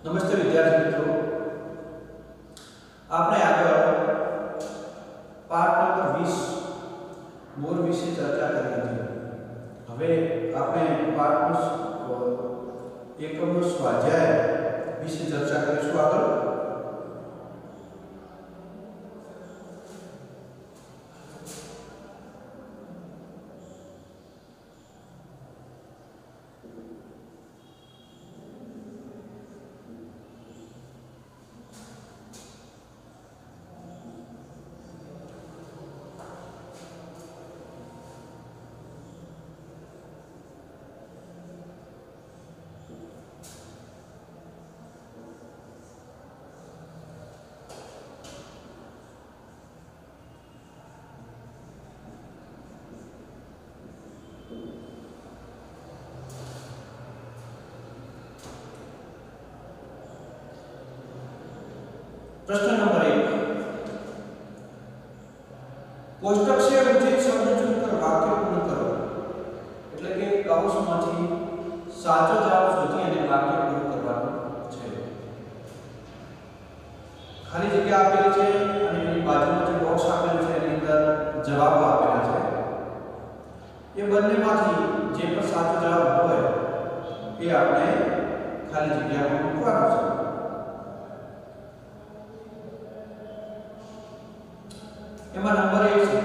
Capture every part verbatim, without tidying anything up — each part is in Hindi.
નમસ્તે વિદ્યાર્થી મિત્રો, આપણે આગળ પાઠ નંબર વીસ મોર વિશે ચર્ચા કરી હતી. હવે આપણે પાઠનો એકમનો સ્વાધ્યાય વિશે ચર્ચા કરીશું આગળ. प्रश्न नंबर एक, कोष्टक से उचित शब्द चुनकर वाक्य पूर्ण करो. એટલે કે કૌંસમાંથી સાચો જવાબ શોધી અને વાક્ય પૂરું કરવાનું છે. ખાલી જગ્યા આપેલી છે અને એની બાજુમાં જે બોક્સ આપેલું છે એની અંદર જવાબો આપેલા છે. એ બંનેમાંથી જે પણ સાચો જવાબ હોય એ આપણે ખાલી જગ્યામાં મૂકવાનું છે. नंबर एक से,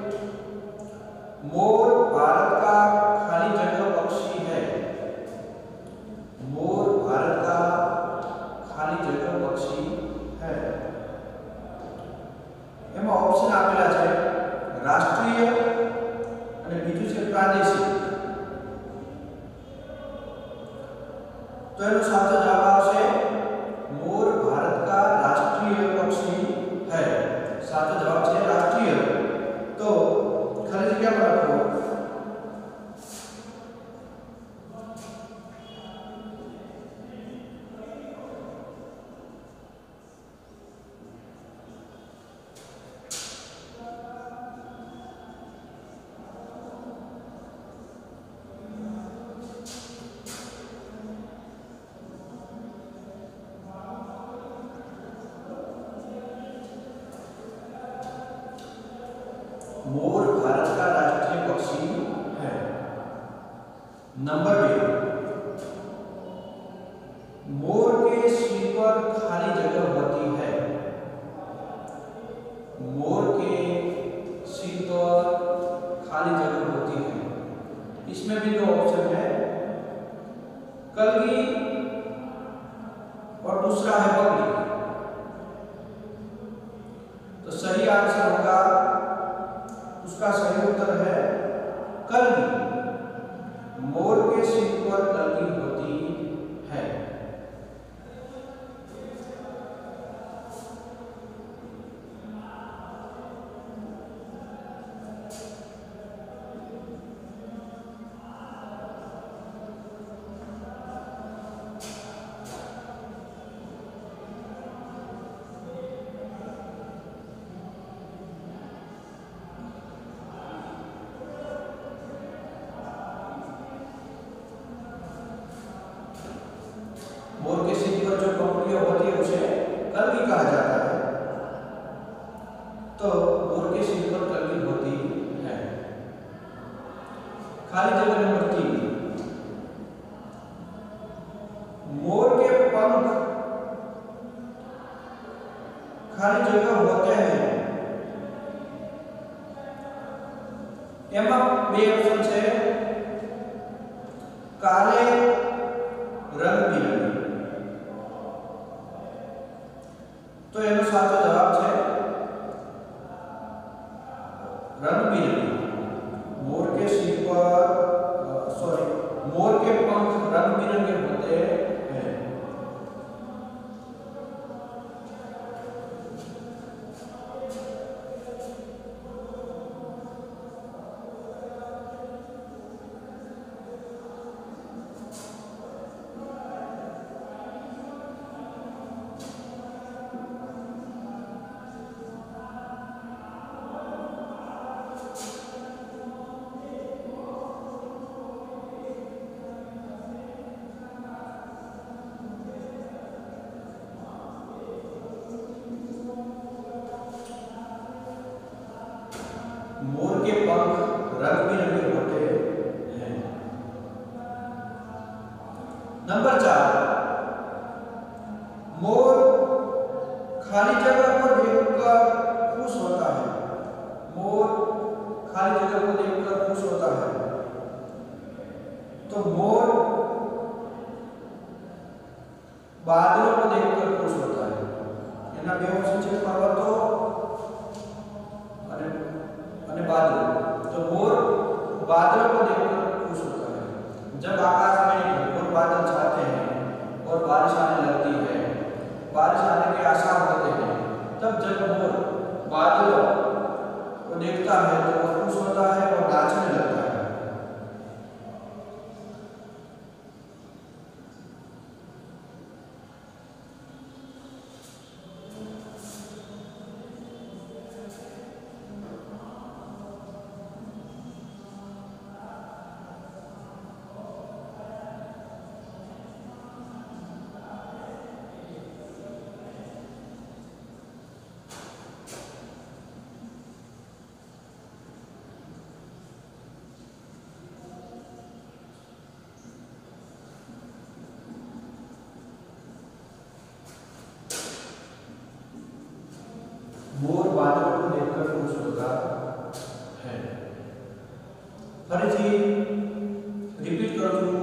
मोर भारत का खाली जगह पक्षी है. मोर भारत का खाली जगह पक्षी है. एम ऑप्शन आपेला है राष्ट्रीय અને બીજું છે પ્રાદેશિક. તો એનો સાચો જવાબ આવશે मोर भारत का राष्ट्रीय पक्षी है. साचो जवाब है राष्ट्रीय. तो खाली जगह पर रखो मोर भारत का राष्ट्रीय पक्षी है. नंबर दो, मोर के सिर पर खाली जगह होती है. मोर के सिर पर खाली जगह होती है. इसमें भी दो ऑप्शन है, कलगी और दूसरा है बगली. तो सही आंसर होगा, उसका सही उत्तर है कलगी. मोर के सिर पर कलगी होती है. मोर के सिर पर जो पंखुड़ियां होती है उसे कलगी कहा जाता है. तो मोर के सिर पर कलगी होती है. खाली जगह नंबर तीन, मोर के पंख खाली जगह होते हैं. एमा बे ऑप्शन है, काले रंग बिरंगी. तो एनो साचो जवाब है रंग बिरंगी. मोर के सिर पर सॉरी मोर के पंख रंग बिरंगे होते हैं. मोर के पंख रंग बिरंगे होते हैं। नंबर चार, मोर खाली जगह को देखकर खुश होता है। मोर खाली जगह को देखकर खुश होता है। तो मोर बादलों को देखकर खुश होता है। એના બે ઓપ્શન છે, પર્વતો અને અને बादल। तो मोर बादलों को देखकर खुश होता है। जब आकाश में घनघोर बादल छाते हैं और बारिश आने लगती है, बारिश आने के आसार होते हैं, तब जब मोर बादलों को देखता है तो वो खुश होता है और नाचने लगता है। मोर बादलों को देखकर खुश होता है। फरीथी रिपीट करूं છું।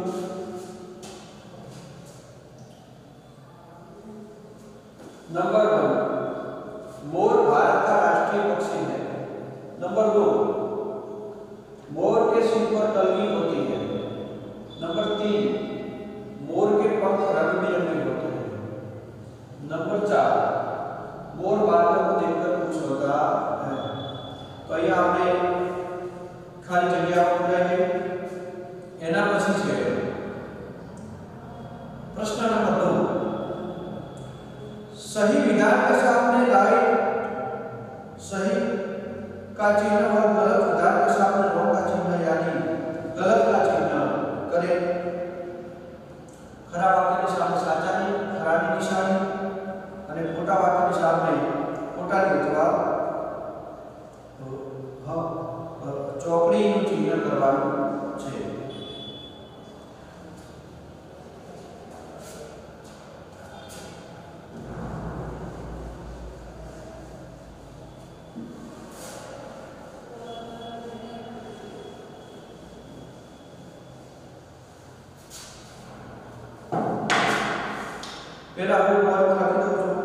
नंबर वन, मोर भारत का राष्ट्रीय पक्षी है। नंबर दो, मोर के सिर पर कलगी होती है। नंबर तीन, मोर के पंख रंग बिरंगे होते हैं। नंबर चार, मोर बादलों को देखकर खुश होता है। तो અહીંયા આપણે ખાલી જગ્યા પૂરાઈએ। એના પછી છે प्रश्न नंबर दो, सही विधान के सामने राइट सही का चिन्ह और गलत विधान के सामने रॉन्ग का चिन्ह यानी गलत का चिन्ह करें। खरा वाक्यની સામે સાચાની ખરાની નિશાની અને ખોટા વાક્યની સામે ખોટાની અથવા ચોકડીનું ચિહ્ન કરવાનું છે। પહેલા હું વર્ગ લખી દઉં છું।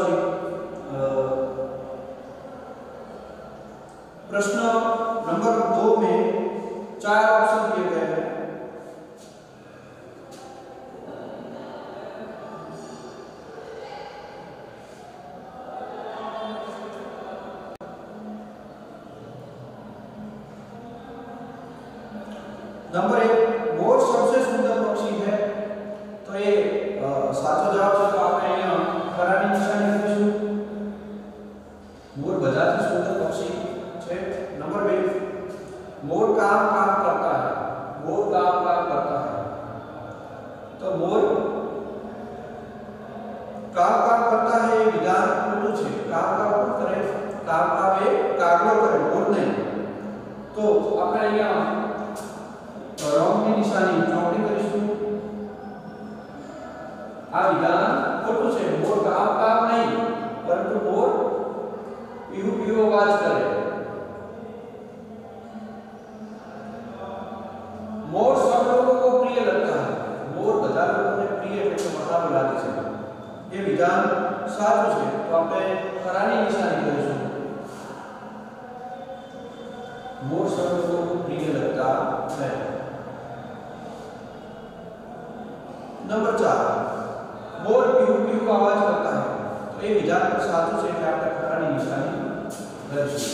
सॉरी प्रश्न नंबर दो में चार ऑप्शन दिए गए हैं। नंबर एक, मोर सबसे सुंदर पक्षी है, तो ये साचो जवाब છે। તો આપણે અહીંયા ખરાની નિશાની કરીશું। मोर બધાથી સુંદર પક્ષી છે। नंबर બે, मोर काम काम करता है, मोर काम काम करता है, तो मोर काम काम करता है ये विधान ખોટું છે। काम काम કોણ કરે? काम काम એ કાગડો કરે, મોર નહીં। તો આપણે અહીંયા रॉन्ग की निशानी ચોકડી કરીશું। આ વિધાન ખોટું છે। મોર કામ કામ નહીં, પરંતુ મોર પીહુ પીહુ અવાજ કરે। मोर सब लोगों को प्रिय लगता है, मोर બધા લોકોને પ્રિય એટલે મહાન લાગે છે। એ વિધાન સાચું છે। તો આપણે ખરાની નિશાની કરીશું। मोर सब लोगों को प्रिय लगता है। नंबर चार, मोर पीहू पीहू आवाज करता है, तो ये विधान पर साचું છે એટલે આપણે ખરાની નિશાની કરીશું।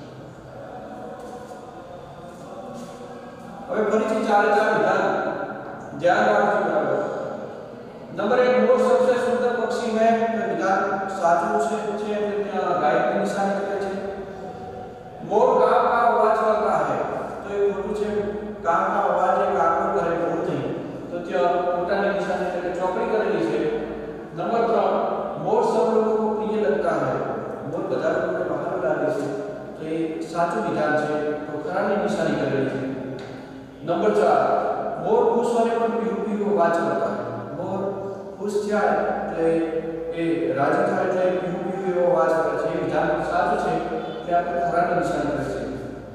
હવે ફરીથી ચારે ચાર વિધાન ધ્યાન રાખજો બરાબર। નંબર એક, मोर सबसे सुंदर पक्षी है, तो विधान સાચું છે છે એટલે ત્યાં ગાયકની નિશાની કરે છે। मोर કામ કામ અવાજ કરતા है, તો એ ખોટું છે। કામ કામ અવાજ એ કાગડો કરે, મોર નહીં, તો ત્યાં ખોટાની નિશાની એટલે ચોકડી કરેલી છે। नंबर तीन, मोर सब लोगों को प्रिय लगता है, मोर બધા લોકોને મહાન લાગે છે, તો એ સાચું વિધાન છે। તો ખરાની નિશાની કરેલી છે। नंबर चार, मोर खुश होने पर पीहू पीहू अवाज करता है, मोर खुश થાય એટલે એ રાજી થાય એટલે પીહુ પીહુ એવો અવાજ કરે છે। એ વિધાન સાચું છે એટલે આપણે ખરાની નિશાની કરીશું।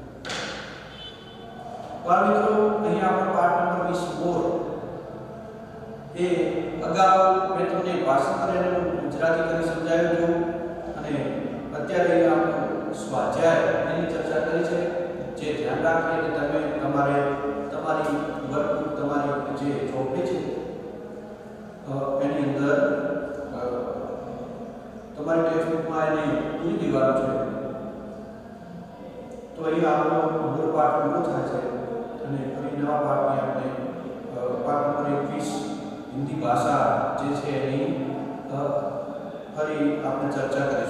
બાળ મિત્રો, અહીંયા આપણે પાઠ નંબર વીસ મોર એ અગાઉ મેં તમને ભાષાંતર અને ગુજરાતી કરી સમજાવ્યું હતું, અને અત્યારે આપણે સ્વાધ્યાય એની ચર્ચા કરી છે। જે ધ્યાન રાખીએ કે તમે તમારે તમારી વર્કબુક તમારી જે ચોપડી છે એની અંદર તમારી ટેક્સ્ટબુકમાં એને પૂરી દેવાનું છે। તો અહીં આપણો મૂળ પાઠ પૂરો થાય છે, અને ફરી નવા પાઠની આપણે પાઠ નંબર એકવીસ हिंदी भाषा જે છે એની ફરી આપણે ચર્ચા કરીશું।